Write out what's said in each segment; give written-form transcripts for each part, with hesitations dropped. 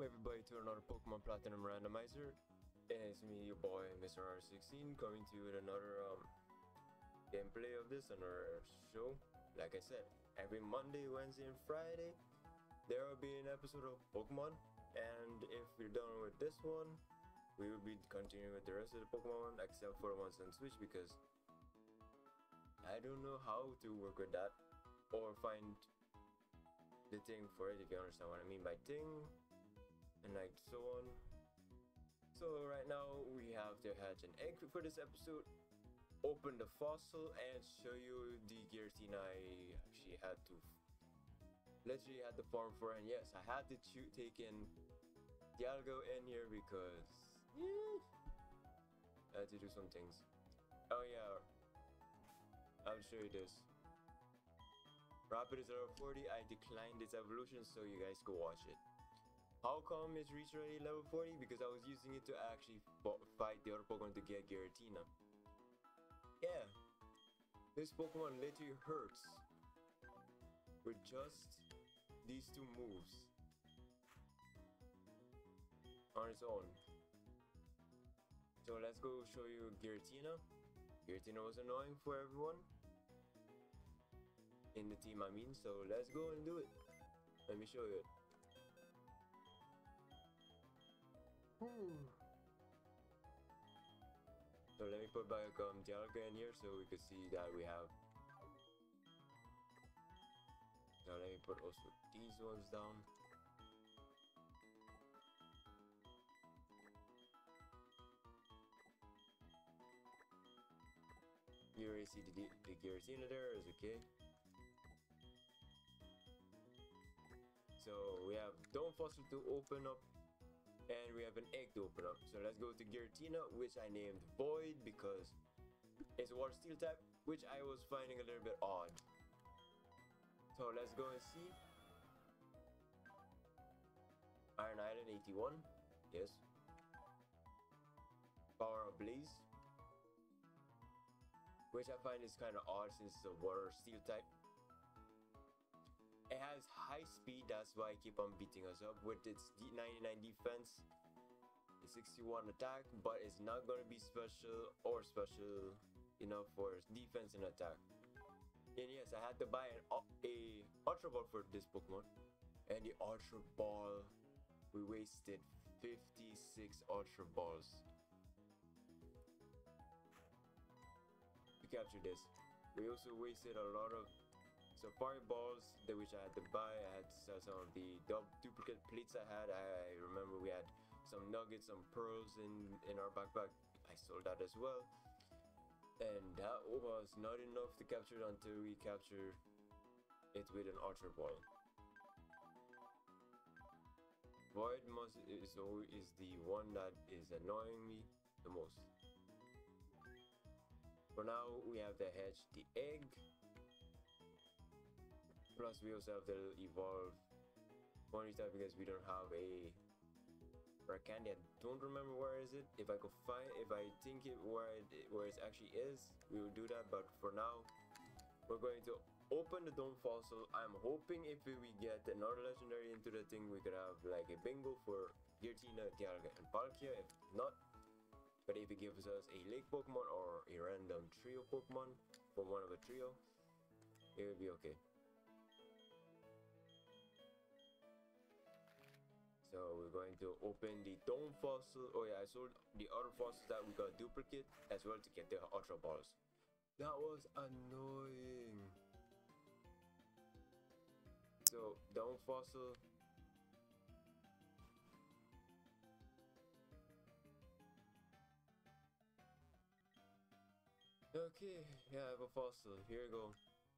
Welcome everybody to another Pokemon Platinum Randomizer. And it's me, your boy, Mr. R16, coming to you with another gameplay of this, another show. Like I said, every Monday, Wednesday, and Friday, there will be an episode of Pokemon. And if we're done with this one, we will be continuing with the rest of the Pokemon, except for the ones on Switch, because I don't know how to work with that or find the thing for it, if you understand what I mean by thing, and like so on. So right now we have to hatch an egg for this episode, open the fossil, and show you the Giratina I actually had to literally had to farm for. And yes, I had to take in Dialga in here because I had to do some things. Oh yeah, I'll show you this. Rapid is level 40. I declined its evolution, so you guys go watch it. How come it's reached already level 40? Because I was using it to actually fight the other Pokemon to get Giratina. Yeah, this Pokemon literally hurts with just these two moves on its own. So let's go show you Giratina. Giratina was annoying for everyone in the team, I mean, so let's go and do it. Let me show you it. So let me put back Dialga in here so we can see that we have. Now let me put also these ones down. You already see the Giratina there, is okay. So we have Dome Fossil to open up, and we have an egg to open up. So let's go to Giratina, which I named Void because it's a water steel type, which I was finding a little bit odd. So let's go and see. Iron Island 81, yes. Power of Blaze, which I find is kind of odd since it's a water steel type. It has high speed, that's why I keep on beating us up with its 99 defense, it's 61 attack, but it's not gonna be special enough for its defense and attack. And yes, I had to buy a Ultra Ball for this Pokemon, and the Ultra Ball, we wasted 56 Ultra Balls to capture this. We also wasted a lot of Safari balls, which I had to buy. I had to sell some of the duplicate plates I had. I remember we had some nuggets, some pearls in our backpack. I sold that as well. And that was not enough to capture it until we captured it with an Ultra Ball. Void is the one that is annoying me the most. For now, we have to hatch the egg. Plus, we also have to evolve Ponyta because we don't have a rare candy. I don't remember where is it. If I could find, if I think it where it actually is, we will do that. But for now, we're going to open the Dome Fossil. I'm hoping if we get another legendary into the thing, we could have like a bingo for Giratina, Dialga, and Palkia. If not, but if it gives us a lake Pokemon or a random trio Pokemon from one of the trio, it will be okay. So we're going to open the Dome Fossil. Oh yeah, I sold the other fossils that we got duplicate as well to get the Ultra Balls. That was annoying. So Dome Fossil. Okay, yeah, I have a fossil. Here we go.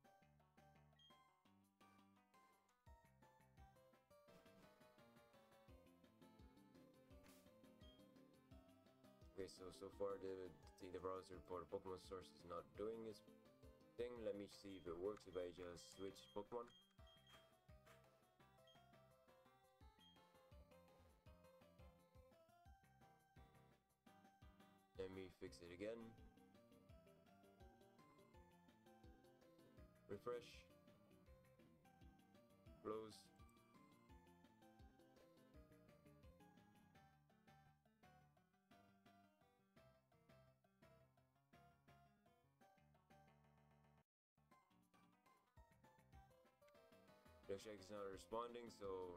Okay, so far the browser for the Pokemon source is not doing its thing. Let me see if it works if I just switch Pokemon. Let me fix it again. Refresh. Close. looks like it's not responding, so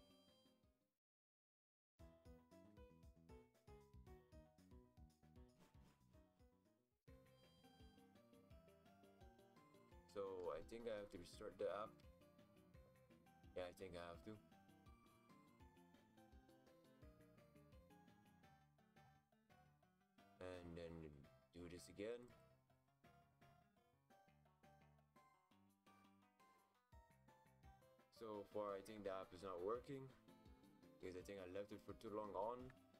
I think I have to restart the app. Yeah, I think I have to. And then do this again. So far, I think the app is not working because I think I left it for too long on.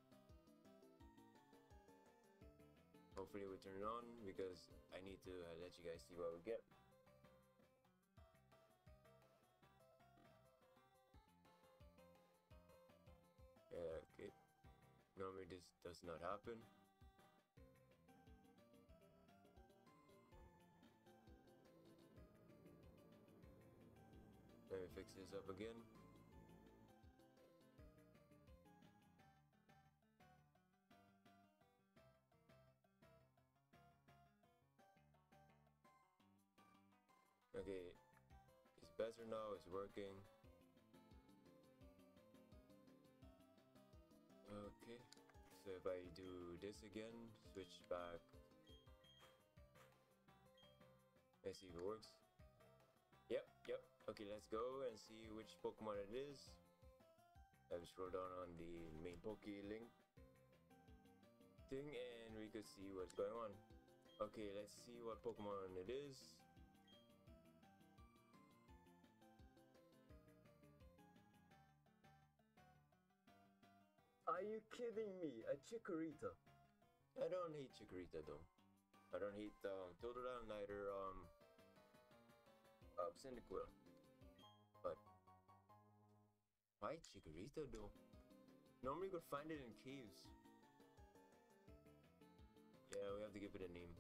Hopefully, we turn it on because I need to let you guys see what we get. Okay. Normally, this does not happen. Let me fix this up again. Okay, it's better now, it's working. Okay, so if I do this again, switch back. Let's see if it works. Yep. Okay, let's go and see which Pokemon it is. I will scroll down on the main pokelink thing and we could see what's going on. Okay, let's see what Pokemon it is. Are you kidding me? A Chikorita? I don't hate Chikorita though. I don't hate Totodile, neither Cyndaquil. But why Chikorita though? Normally you could find it in caves. Yeah, we have to give it a name.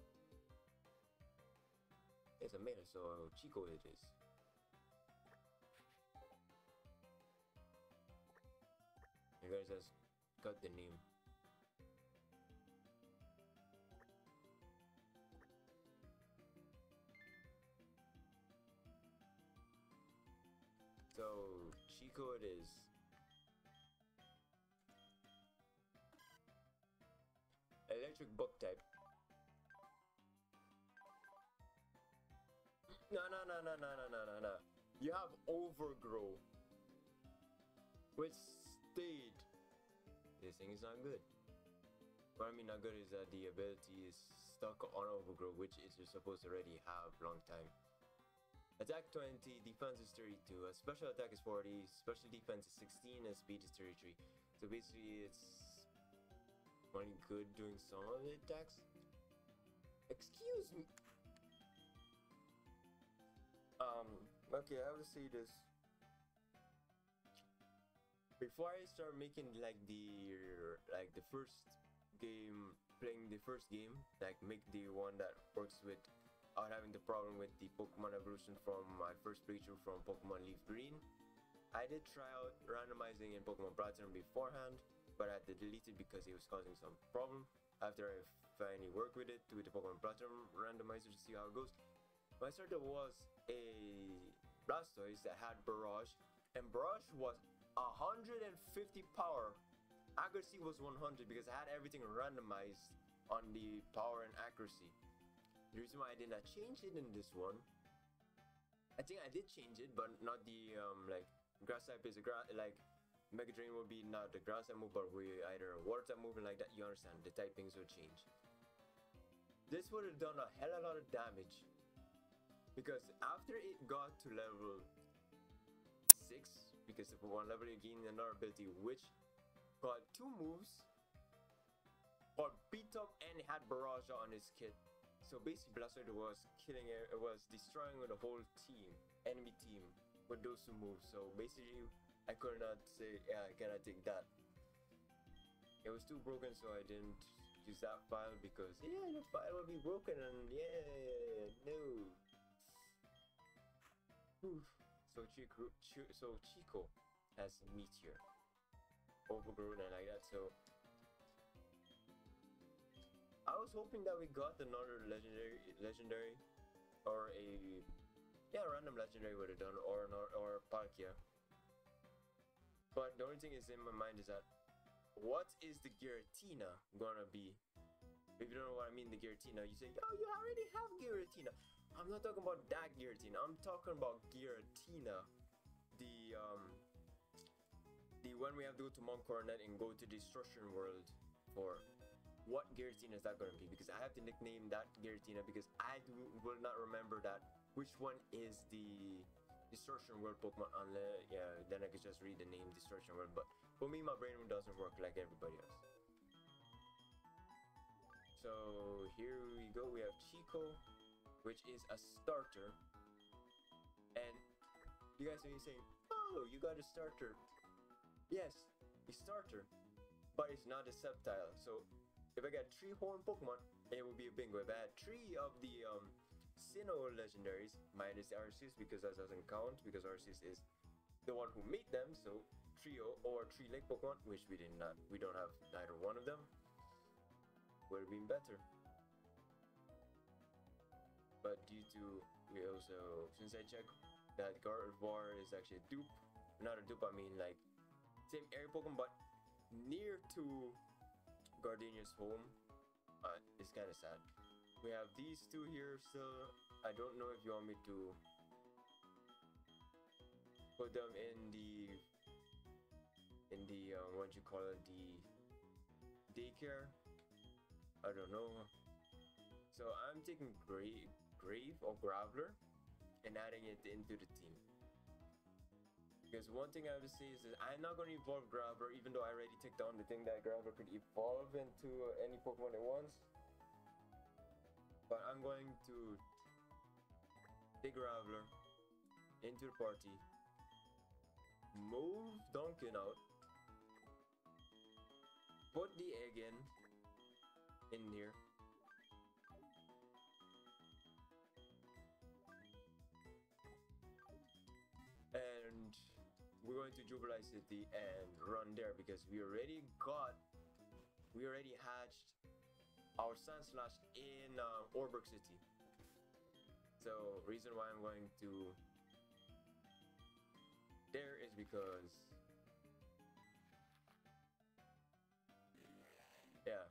It's a male, so Chico it is. You guys just cut the name. So Chico it is. Electric bug type. No. You have Overgrow. Which stage? This thing is not good. What I mean not good is that the ability is stuck on Overgrow, which is you're supposed to already have long time. Attack 20, defense is 32, special attack is 40, special defense is 16, and speed is 33. So basically it's only good doing some of the attacks. Excuse me. Okay, I have to say this. Before I start making like the first game, playing the first game, like make the one that works without having the problem with the Pokemon evolution from my first playthrough from Pokemon Leaf Green, I did try out randomizing in Pokemon Platinum beforehand, but I had to delete it because it was causing some problem. After I finally worked with it, with the Pokemon Platinum randomizer to see how it goes, my starter was a Blastoise that had Barrage, and Barrage was 150 power. Accuracy was 100 because I had everything randomized on the power and accuracy. The reason why I did not change it in this one, I think I did change it, but not the like grass type is a like Mega Drain will be not the grass type move, but we either water type moving like that. You understand? The typings will change. This would have done a hell of a lot of damage because after it got to level 6, because if one level you gain another ability which got 2 moves, got beat up and it had Barrage on his kit. So basically Blastoise was killing it, was destroying the whole team, enemy team with those 2 moves. So basically I could not say, yeah, I cannot take that. It was too broken, so I didn't use that file because yeah, the file will be broken and yeah, no. Oof. So Chico has Meteor, Overgrown and like that. So I was hoping that we got another legendary or a Yeah, random legendary would have done, or Palkia. But the only thing is in my mind is that, what is the Giratina gonna be? If you don't know what I mean, the Giratina, you say, oh, you already have Giratina. I'm not talking about that Giratina. I'm talking about Giratina, the when we have to go to Mount Coronet and go to Destruction World for. What Giratina is that going to be? Because I have to nickname that Giratina because I will not remember that which one is the Destruction World Pokemon unless, yeah, then I could just read the name Destruction World. But for me, my brain doesn't work like everybody else. So here we go. We have Chico, which is a starter. And you guys are saying, oh, you got a starter. Yes, a starter, but it's not a Sceptile. So if I get 3 horn Pokemon, it will be a bingo. If I had 3 of the Sinnoh legendaries, minus Arceus because that doesn't count because Arceus is the one who made them. So trio or 3 lake Pokemon, which we don't have neither one of them, would have been better. But due to since I checked that Gardevoir is actually a dupe, not a dupe, I mean like same area Pokemon but near to Gardenia's home, it's kind of sad. We have these 2 here still. I don't know if you want me to put them in the what you call it, the daycare. I don't know. So I'm taking Grave or Graveler and adding it into the team. Because one thing I have to say is that I'm not going to evolve Graveler, even though I already took down the thing that Graveler could evolve into any Pokemon it wants. But I'm going to take Graveler into the party, move Duncan out, put the egg in here, and we're going to Jubilife City and run there because we already hatched our Sandslash in Oreburgh City. So reason why I'm going to there is because yeah.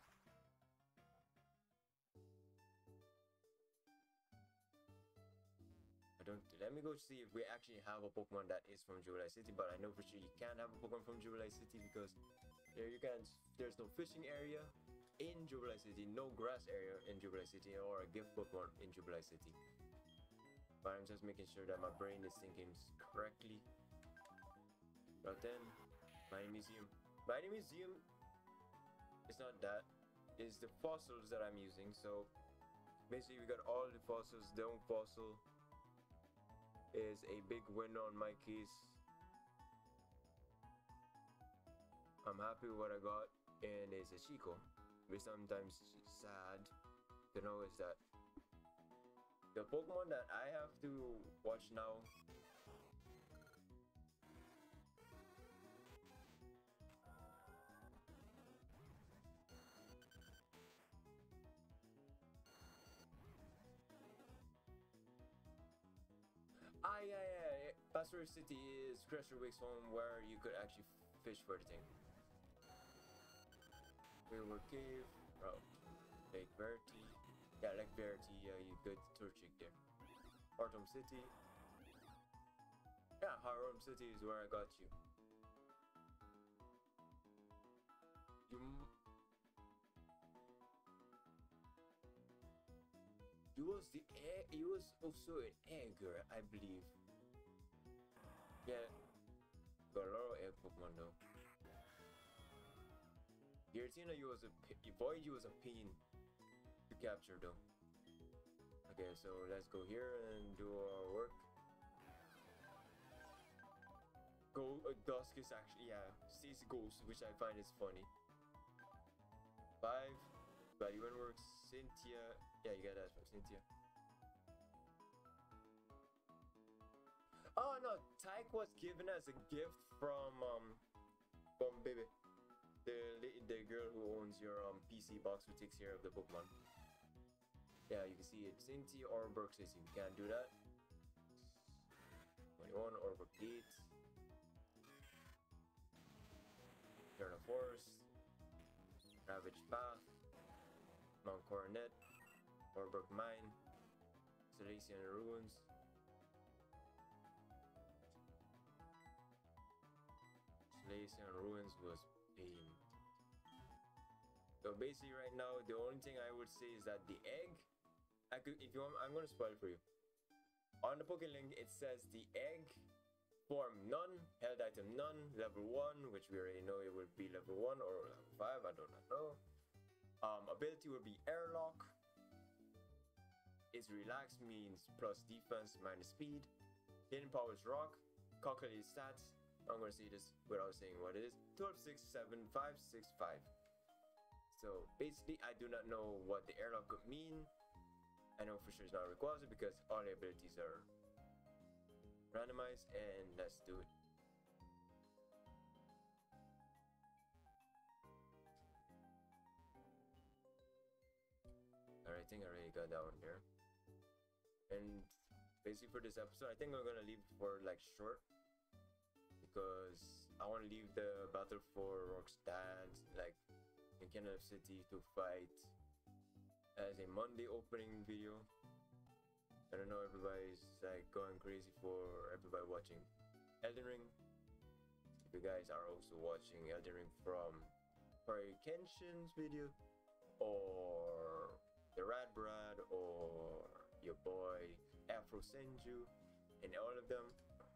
Let me go see if we actually have a Pokemon that is from Jubilife City, but I know for sure you can't have a Pokemon from Jubilife City because there's no fishing area in Jubilife City, no grass area in Jubilife City, or a gift Pokemon in Jubilife City. But I'm just making sure that my brain is thinking correctly. But then, Mining Museum. Mining Museum, it's not that. It's the fossils that I'm using. So basically we got all the fossils. The only fossil is a big win on my case. I'm happy with what I got, and it's a Chico. But sometimes sad to know is that the Pokemon that I have to watch now yeah. Pastor City is Crusher Wake's home where you could actually fish for the thing. Railroad Cave, Lake Verity. Yeah, Lake Verity, you good Turchic there. Harlem City. Yeah, Harlem City is where I got you. He was also an egger, I believe. Yeah, got a lot of egg Pokemon though. Giratina, Void, was a pain to capture though. Okay, so let's go here and do our work. Dusk is actually, yeah, Stacy Ghost, which I find is funny. 5, Buddy When works, Cynthia. Yeah, you got that from Cynthia. Oh no, Tyke was given as a gift from Baby, the girl who owns your PC box who takes care of the Pokemon. Yeah, you can see it, Cynthia or Burke City. We can't do that. Ep21, Orbic Gate, Eternal Forest, Ravage Path, Mount Coronet, Orbic Mine, Silesian Ruins. Silesian Ruins was pain. So basically right now, the only thing I would say is that the egg, if you want, I'm gonna spoil it for you. On the pokelink, it says the egg form none, held item none, level 1, which we already know it would be level 1 or level 5, I do not know. Ability would be airlock. Its relax means plus defense minus speed. Hidden powers rock. Calculated stats. I'm gonna say this without saying what it is. 12, 6, 7, 5, 6, 5. So basically, I do not know what the airlock could mean. I know for sure it's not Rayquaza because all the abilities are randomized, and let's do it. Alright, I think I already got that one there. And basically for this episode, I think I'm gonna leave for like short because I want to leave the battle for Rock's dad, like in Canada City, to fight as a Monday opening video. I don't know, everybody's like going crazy for everybody watching Elden Ring. If you guys are also watching Elden Ring from probably Kenshin's video, or the Rad Brad, or your boy Afro Senju, and all of them,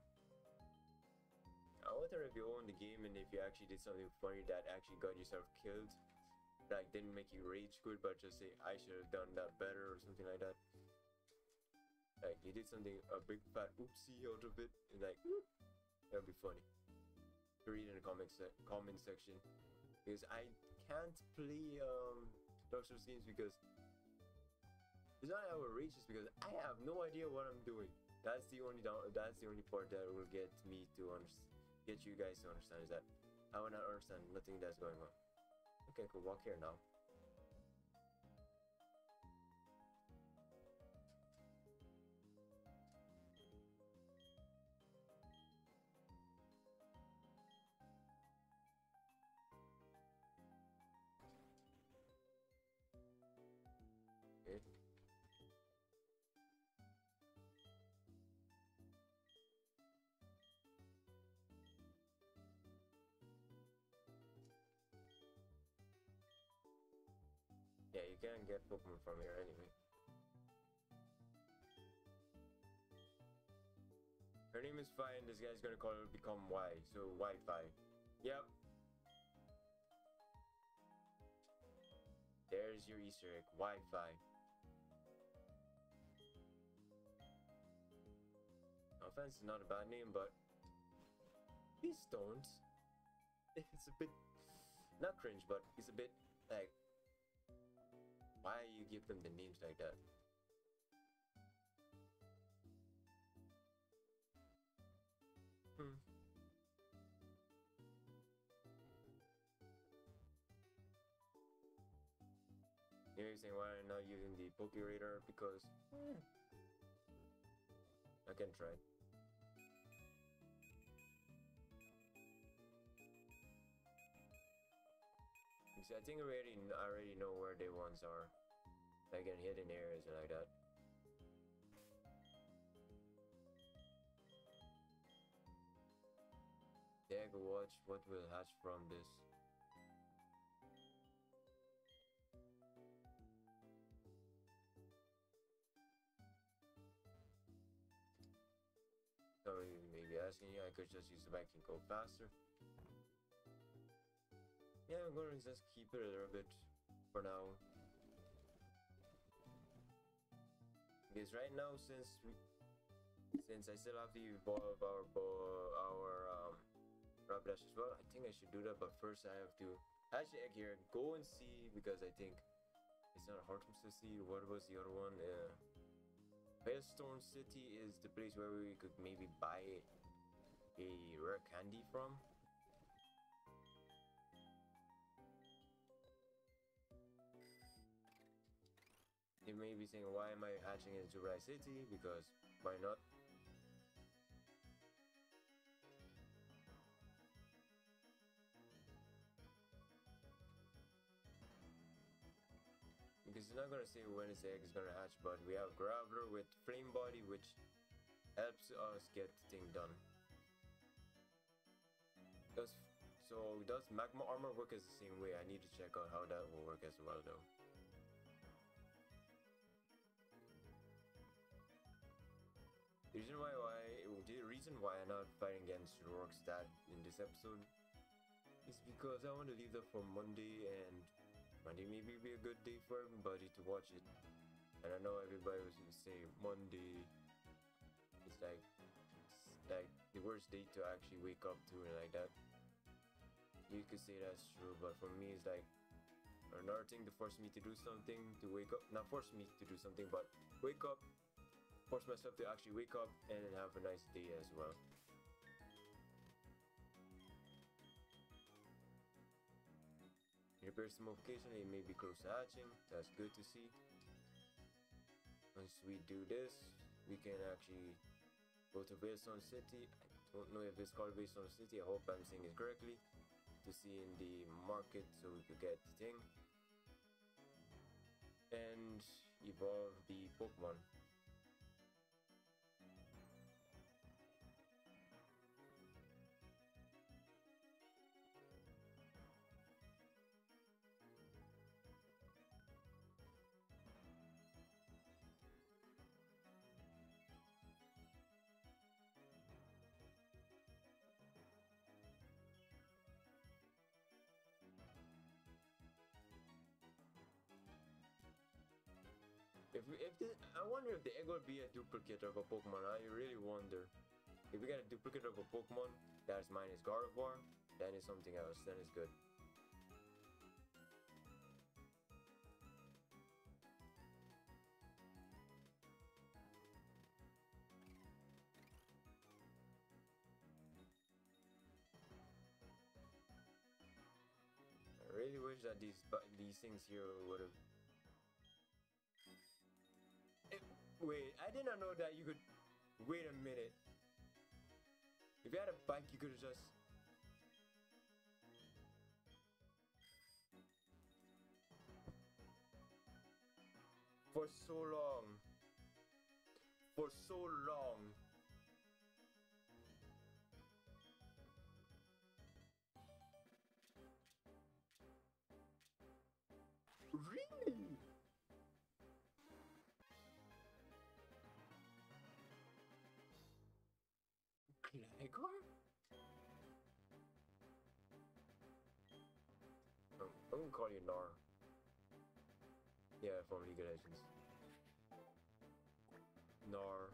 I wonder if you own the game and if you actually did something funny that actually got yourself killed, like didn't make you rage quit, but just say I should have done that better or something like that. Like you did something, a big fat oopsie out of it, and like that would be funny to read in the comment section, because I can't play Dark Souls games because it's not that I will rage, it's because I have no idea what I'm doing. That's the only part that will get me to get you guys to understand, is that I will not understand nothing that's going on. Okay, cool. Walk here now. Okay. Yeah, you can't get Pokemon from here anyway. Her name is Fi, and this guy's gonna become Y, so Wi-Fi. Yep. There's your Easter egg, Wi-Fi. No offense, it's not a bad name, but please don't. It's a bit, not cringe, but it's a bit like, why you give them the names like that? You're saying why I'm not using the Poke Radar, because I can try. See, I think I already know where the ones are, like in hidden areas and like that. Yeah, go watch what will hatch from this. So maybe asking you, I could just use the bike and go faster. Yeah, I'm gonna just keep it a little bit for now. Because right now, since I still have to evolve our Rapidash as well, I think I should do that. But first, I have to actually egg here, go and see, because I think it's not a Hearthstone City. What was the other one? Hailstone City is the place where we could maybe buy a rare candy from. You may be saying, why am I hatching into Rice City? Because why not? it's not gonna say when its egg is gonna hatch, but we have Graveler with Flame Body, which helps us get the thing done. Does Magma Armor work as the same way? I need to check out how that will work as well though. The reason why I'm not fighting against Rourke's dad in this episode is because I want to leave that for Monday, and Monday maybe be a good day for everybody to watch it. And I know everybody was gonna say Monday is like the worst day to actually wake up to and like that. You could say that's true, but for me it's like another thing to force me to do something, to wake up, not force me to do something, but wake up, force myself to actually wake up and have a nice day as well. It appears to move occasionally, it may be close to hatching, that's good to see. Once we do this, we can actually go to Veilstone City. I don't know if it's called Veilstone City, I hope I'm saying it correctly. To see in the market so we could get the thing and evolve the Pokemon. I wonder if the egg will be a duplicate of a Pokemon. I really wonder. If we get a duplicate of a Pokemon that is minus Gardevoir, then it's something else. Then it's good. I really wish that these things here would have. Wait, I did not know that you could. Wait a minute. If you had a bike, you could have just. For so long. For so long. Really? Gligar? I'm gonna call you Nar. Yeah, from League of Legends. Nar.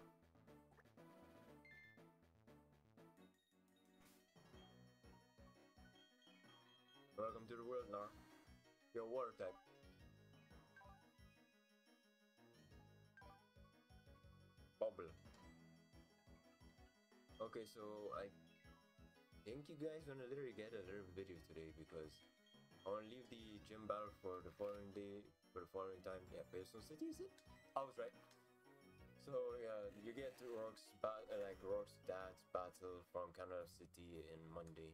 Welcome to the world, Nar. You're a water type. Bubble. Okay, so I think you guys gonna literally get a little video today because I wanna leave the gym battle for the following day, for the following time. Yeah, Veilstone City, is it? I was right. So yeah, you get to Rourke's dad's battle from Canada City in Monday.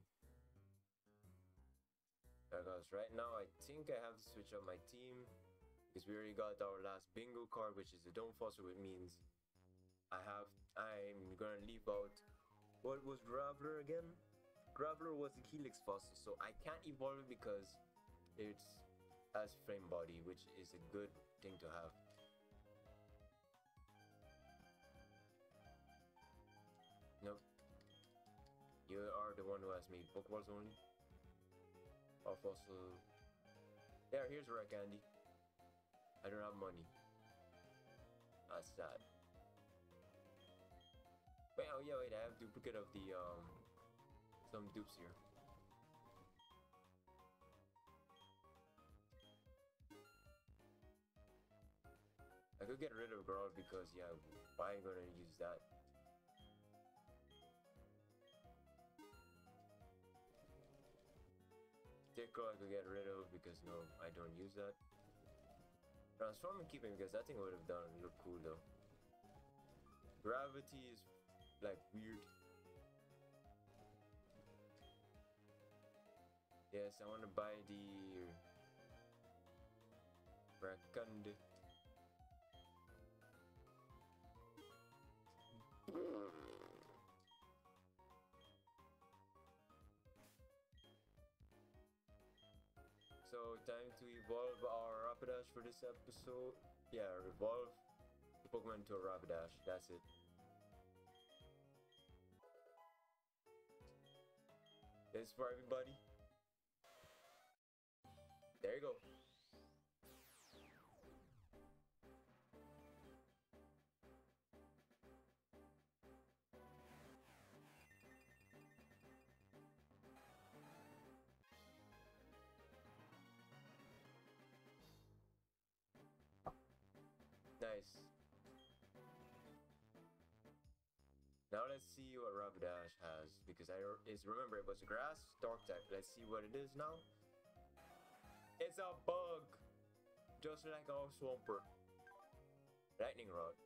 Because right now I think I have to switch up my team because we already got our last bingo card, which is the Dome Fossil, which means I'm gonna leave out. What was Graveler again? Graveler was the Helix Fossil, so I can't evolve it because it's as Flame Body, which is a good thing to have. Nope. You are the one who has made Pokeballs only. Or Fossil. There, here's Rare Candy. I don't have money. That's sad. Wait, oh yeah, wait, I have duplicate of the some dupes here. I could get rid of Growl because yeah, why am I gonna use that? Tickle I could get rid of because no, I don't use that. Transform and keep it because that thing would have done look cool though. Gravity is like weird. Yes, I want to buy the Rakande. So time to evolve our Rapidash for this episode. Yeah, evolve the Pokemon to a Rapidash. That's it. This is for everybody. There you go. Nice. Now let's see what Rapidash has, because remember it was grass, dark type. Let's see what it is now. It's a bug, just like our Swampert. Lightning Rod.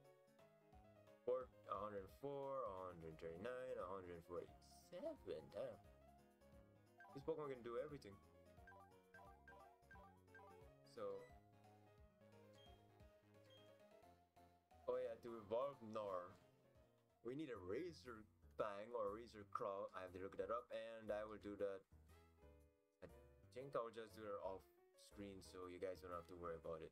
104, 139, 147. Damn. This Pokemon can do everything. So, oh yeah, to evolve Gnar, we need a Razor Fang or Razor Claw. I have to look that up, and I will do that. I think I'll just do it off screen so you guys don't have to worry about it.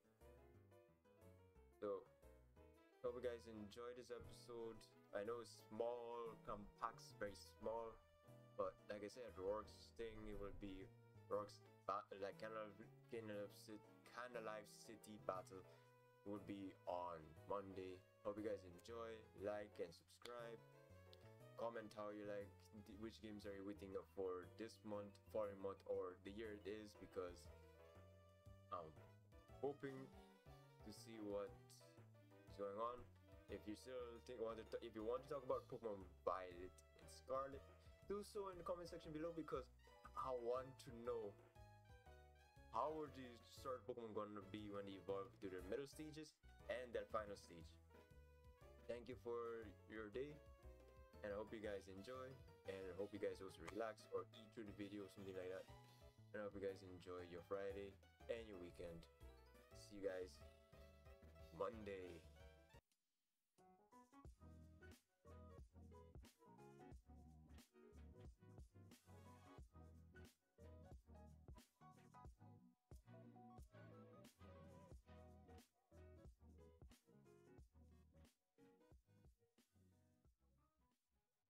So, hope you guys enjoyed this episode. I know it's small, compact, very small, but like I said, Roark's thing, it will be Roark's like kind of live city battle would be on Monday. Hope you guys enjoy, like and subscribe. Comment how you like, which games are you waiting for this month, following month, or the year it is, because I'm hoping to see what's going on. If you still if you want to talk about Pokemon Violet and Scarlet, do so in the comment section below, because I want to know how are the start Pokemon gonna be when they evolve to their middle stages and their final stage. Thank you for your day, and I hope you guys enjoy, and I hope you guys also relax or eat through the video, something like that. And I hope you guys enjoy your Friday and your weekend. See you guys Monday.